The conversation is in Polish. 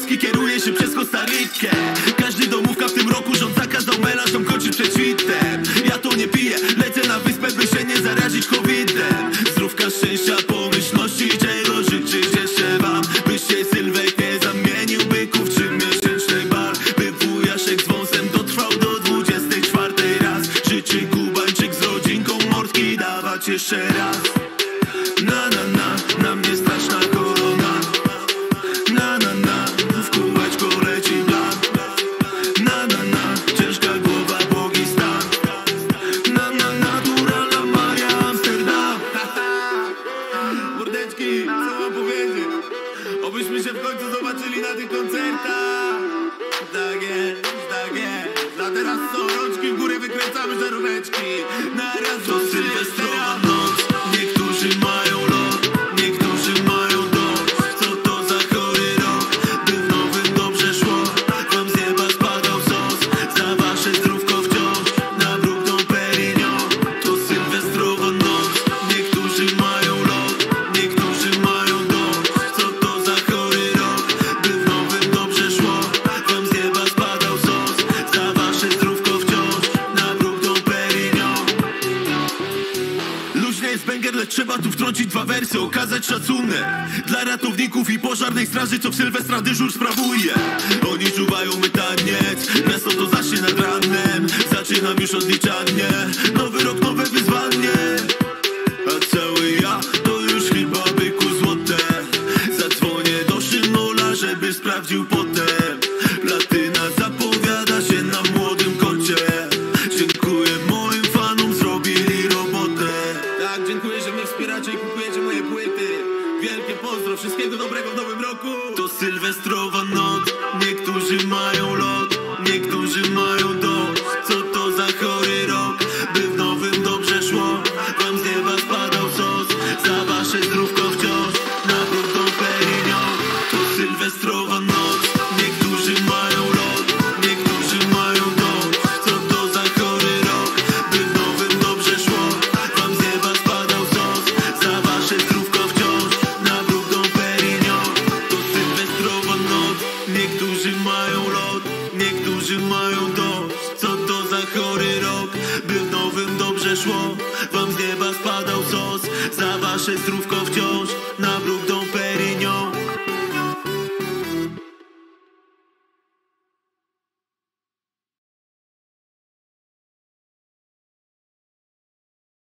Polski kieruje się przez Kostarykę. Każdy domówka w tym roku rząd zakazał melanżom kończyć przed świtem. Ja to nie piję, lecę na wyspę, by się nie zarazić COVID-em. Zdrówka, szczęścia, pomyślności, czego życzyć jeszcze wam? Byś się Sylwek nie zamienił, byków 3-miesięczny bar. By wujaszek z wąsem dotrwał do 24 raz. Życzy Kubańczyk z rodzinką mordki dawać jeszcze raz. Na mnie straszna korona. W kółeczko leci plan. Ciężka głowa, bogi stan. Naturalna Maria Amsterdam. Mordeczki, co mam powiedzieć? Obyśmy się w końcu zobaczyli na tych koncertach. Tak jest, tak jest. A teraz są rączki w górę, wykręcamy żaróweczki. Naraz do sylwestrowa noc. Niektórzy mają lot, niektórzy mają dość. Co to za chory rok, by w nowym dobrze szło. Wam z nieba spadał sos, za wasze zdrówko wciąż. Na bruk Dom Perignon, to sylwestrowa noc. Niektórzy mają lot, niektórzy mają dość. Co to za chory rok, by w nowym dobrze szło. Wam z nieba spadał sos, za wasze zdrówko wciąż. Na bruk Dom Perignon. Luźny jest banger, lecz trzeba tu wtrącić dwa wersy, okazać szacunek dla ratowników i pożarnej straży, co w Sylwestra dyżur sprawuje. Oni czuwają, my taniec, miasto to zacznie nad ranem. Zaczynam już odliczanie, nowy rok, nowe wyzwanie. A cały ja to już chyba byku złote. Zadzwonię do Szymola, żeby sprawdził potem. Platyna zapowiada się na młodym koncie. Dziękuję moim fanom, zrobili robotę. Tak, dziękuję, że mnie wspieracie i kupujecie moje płyty. Wielkie pozdro, wszystkiego dobrego w nowym roku. To sylwestrowa noc, niektórzy mają lot, niektórzy mają dość. Co to za chory rok, by w nowym dobrze szło. Wam z nieba spadał sos, za wasze zdrówko wciąż. Na bruk Dom Perignon, to sylwestrowa noc. Niektórzy mają lot, niektórzy mają dość. Co to za chory rok, by w nowym dobrze szło. Wam z nieba spadał sos, za wasze zdrówko wciąż. Na bruk Dom Perignon, to sylwestrowa noc. Niektórzy mają lot, niektórzy mają dość. Co to za chory rok, by w nowym dobrze szło. Wam z nieba spadał sos, za wasze zdrówko wciąż.